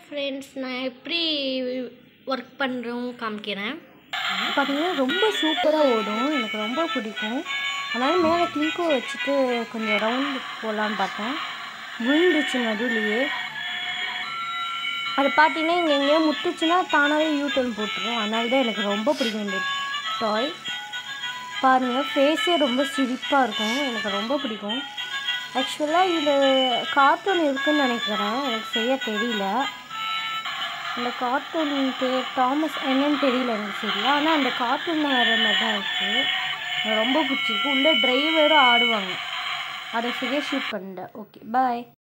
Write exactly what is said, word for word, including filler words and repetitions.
Friends நான் எப்படி work பண்ணுறோம் காமிக்கிறேன். பார்த்தீங்கன்னா ரொம்ப சூப்பராக ஓடும், எனக்கு ரொம்ப பிடிக்கும். அதனால் மேலே கிளிங்கோ வச்சுட்டு கொஞ்சம் ரவுண்டு போகலான்னு பார்த்தேன், விழுந்துச்சு நடுவுலையே. அது பார்த்தீங்கன்னா இங்கே எங்கேயோ முட்டுச்சுன்னா தானாகவே யூட்டர்ன் போட்டுரும். அதனால தான் எனக்கு ரொம்ப பிடிக்கும் இந்த டாய். பாருங்கள், ஃபேஸே ரொம்ப சிரிப்பாக இருக்கும், எனக்கு ரொம்ப பிடிக்கும். ஆக்சுவலாக இது கார்ட்டூன் இருக்குதுன்னு நினைக்கிறேன், எனக்கு செய்ய தெரியல. அந்த கார்ட்டூன் பேர் தாமஸ் என்னன்னு தெரியல எனக்கு சரியா. ஆனால் அந்த கார்ட்டூனில் வர மாதிரி தான் இருக்குது, எனக்கு ரொம்ப பிடிச்சிருக்கு. உள்ளே டிரைவரும் ஆடுவாங்க, அதை சரியாக ஷூட் பண்ணிட்டேன். ஓகே, பாய்.